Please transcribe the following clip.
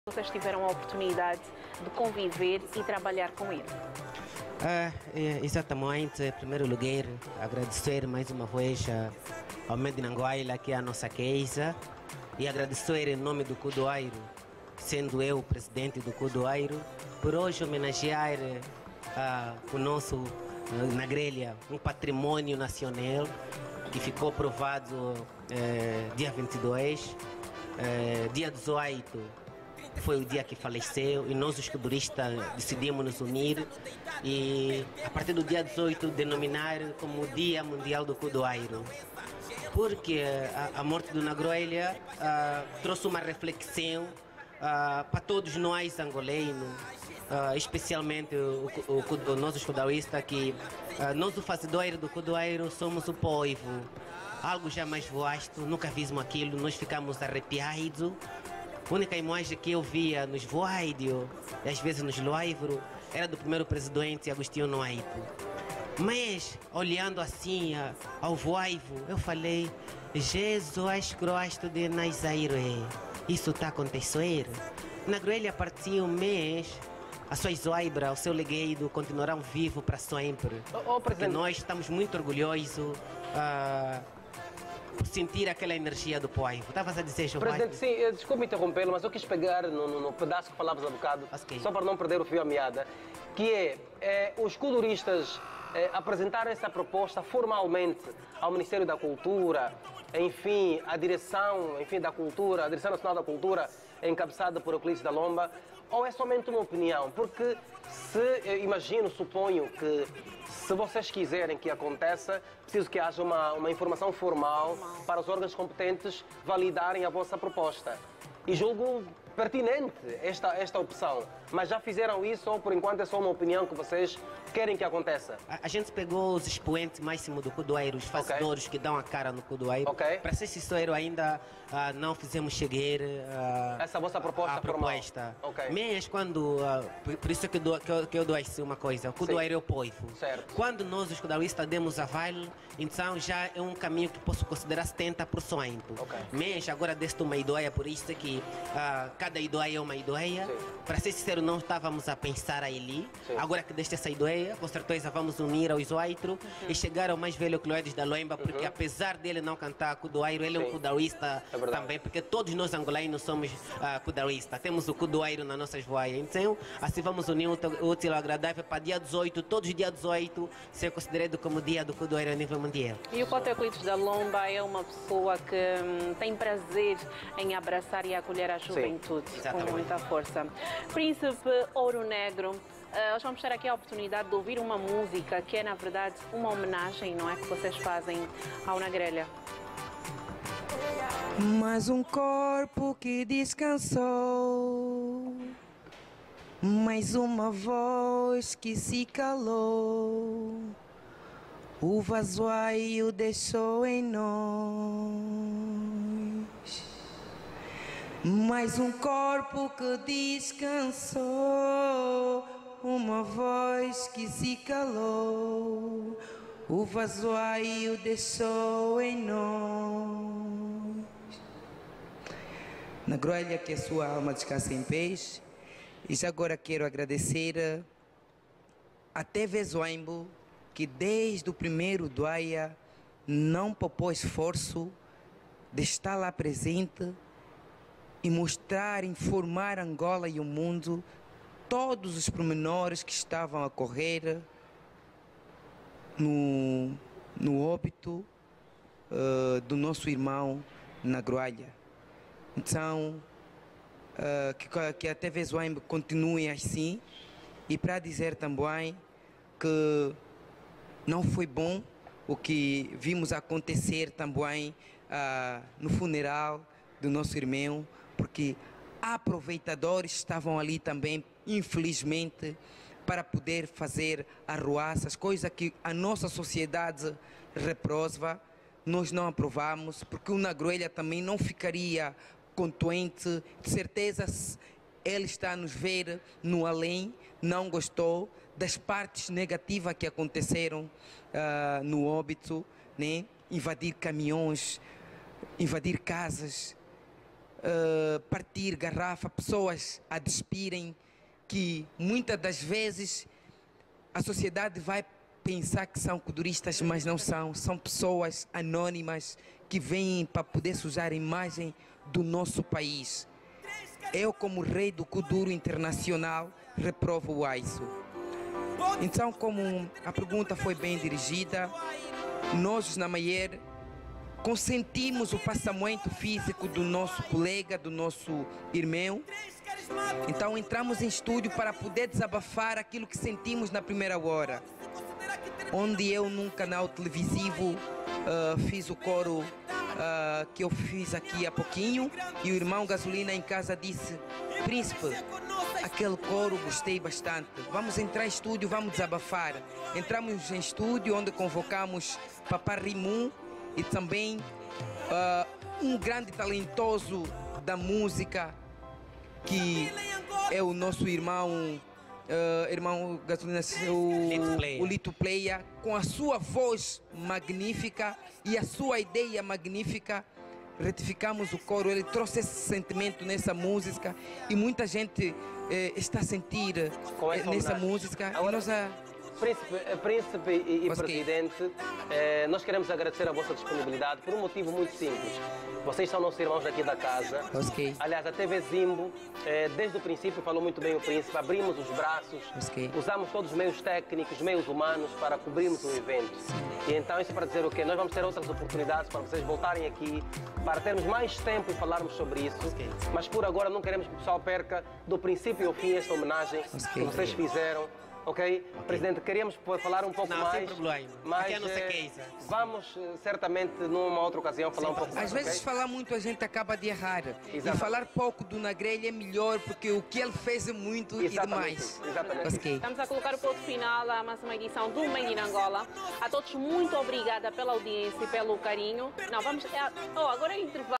Vocês tiveram a oportunidade de conviver e trabalhar com ele? Exatamente. Em primeiro lugar, agradecer mais uma vez ao Medinanguaila, que é a nossa casa, e agradecer em nome do Cudoairo, sendo eu o presidente do Cudoairo, por hoje homenagear o nosso, na grelha, um patrimônio nacional que ficou provado dia 22, dia 18. Foi o dia que faleceu e nós, os cuduristas, decidimos nos unir e, a partir do dia 18, denominar como o Dia Mundial do Cudoairo. Porque a morte do Nagroelha trouxe uma reflexão para todos nós angolanos, especialmente nós, os cudauístas, que nós, o fazedor do Cudoairo, somos o povo. Algo jamais vasto, nunca vimos aquilo, nós ficamos arrepiados. A única imagem que eu via nos vídeos e às vezes nos livros era do primeiro presidente Agostinho Noaito. Mas, olhando assim ao voivo, eu falei: Jesus Cristo de Nazaré, isso está acontecendo? Na Groelha partiu, mas a sua zoibra, o seu legado continuarão vivo para sempre. Porque nós estamos muito orgulhosos por sentir aquela energia do povo. Estavas a dizer, Giovanni? Presidente, sim, desculpe interrompê-lo, mas eu quis pegar no pedaço que falavas há bocado, só para não perder o fio à meada, que os cuduristas apresentaram essa proposta formalmente ao Ministério da Cultura, enfim, a direção, da cultura, a Direção Nacional da Cultura, encabeçada por Euclides da Lomba, ou é somente uma opinião? Porque suponho que se vocês quiserem que aconteça, preciso que haja uma informação formal para os órgãos competentes validarem a vossa proposta. E julgo pertinente esta opção. Mas já fizeram isso ou por enquanto é só uma opinião que vocês querem que aconteça? A gente pegou os expoentes máximos do Cudoairo, os fazedores que dão a cara no Cudoairo. Para ser sincero, ainda não fizemos chegar essa vossa proposta proposta. Mas quando, por isso que eu dou uma coisa, o Cudoairo é o povo. Certo. Quando nós, os cudauístas, demos aval, então já é um caminho que posso considerar 70%. Mas agora deste uma ideia, por isso que cada ideia é uma ideia. Para ser sincero, não estávamos a pensar ali. Agora que deste essa ideia, com certeza vamos unir aos oito e chegar ao mais velho Cloedes da Loemba, porque apesar dele não cantar Cudoairo, ele é um cudauísta também, porque todos nós angolanos somos cudauístas. Temos o Cudoairo nas nossas vozes. Então, assim vamos unir o útil ao agradável para dia 18, todos os dias 18, ser considerado como dia do Cudoairo a nível mundial. E o Cote Euclides da Lomba é uma pessoa que tem prazer em abraçar e acolher a juventude com muita força. Príncipe Ouro Negro, nós vamos ter aqui a oportunidade de ouvir uma música que é, na verdade, uma homenagem, não é, que vocês fazem ao Nagrelha. Mais um corpo que descansou, mais uma voz que se calou, o vazio deixou em nós. Mais um corpo que descansou, uma voz que se calou, o vazio deixou em nós. Na Groelha, que a sua alma descanse em paz. E já agora quero agradecer a TV Zoaimbo, que desde o primeiro doia não poupou esforço de estar lá presente e mostrar, informar Angola e o mundo todos os pormenores que estavam a correr no óbito do nosso irmão na Groalha. Então, que a TV Zoaimbo continue assim, e para dizer também que não foi bom o que vimos acontecer também no funeral do nosso irmão, porque aproveitadores estavam ali também, infelizmente, para poder fazer arruaças, coisa que a nossa sociedade reprova. Nós não aprovamos, porque o Nagroelha também não ficaria contente. De certeza ele está a nos ver no além, não gostou das partes negativas que aconteceram no óbito, né? Invadir caminhões, invadir casas, partir garrafa, pessoas a despirem, que muitas das vezes a sociedade vai pensar que são kuduristas, mas não são. São pessoas anônimas que vêm para poder sujar a imagem do nosso país. Eu, como rei do Kuduro internacional, reprovo isso. Então, como a pergunta foi bem dirigida, nós, na Maier, consentimos o passamento físico do nosso colega, do nosso irmão. Então, entramos em estúdio para poder desabafar aquilo que sentimos na primeira hora. Onde eu, num canal televisivo, fiz o coro que eu fiz aqui há pouquinho, e o irmão Gasolina em casa disse: Príncipe, aquele coro gostei bastante, vamos entrar em estúdio, vamos desabafar. Entramos em estúdio, onde convocamos Papá Rimum e também um grande talentoso da música, que é o nosso irmão Gasolina, o Lito Player, com a sua voz magnífica e a sua ideia magnífica. Retificamos o coro, ele trouxe esse sentimento nessa música e muita gente está a sentir nessa música. Agora, Príncipe e Presidente, nós queremos agradecer a vossa disponibilidade por um motivo muito simples. Vocês são nossos irmãos daqui da casa. Aliás, a TV Zimbo, desde o princípio, falou muito bem o Príncipe, abrimos os braços, usamos todos os meios técnicos, meios humanos para cobrirmos o evento. E então isso é para dizer o quê? Nós vamos ter outras oportunidades para vocês voltarem aqui, para termos mais tempo e falarmos sobre isso. Mas por agora não queremos que o pessoal perca do princípio ao fim esta homenagem que vocês fizeram. Ok? Presidente, queríamos falar um pouco mais. Sem problema. Mas aqui é a nossa case. Vamos certamente numa outra ocasião falar um pouco mais. Às vezes falar muito a gente acaba de errar. E falar pouco do Nagrelha é melhor, porque o que ele fez é muito e demais. Exatamente. Estamos a colocar o ponto final à máxima edição do Made in Angola. A todos muito obrigada pela audiência e pelo carinho. Não, vamos. Agora é intervalo.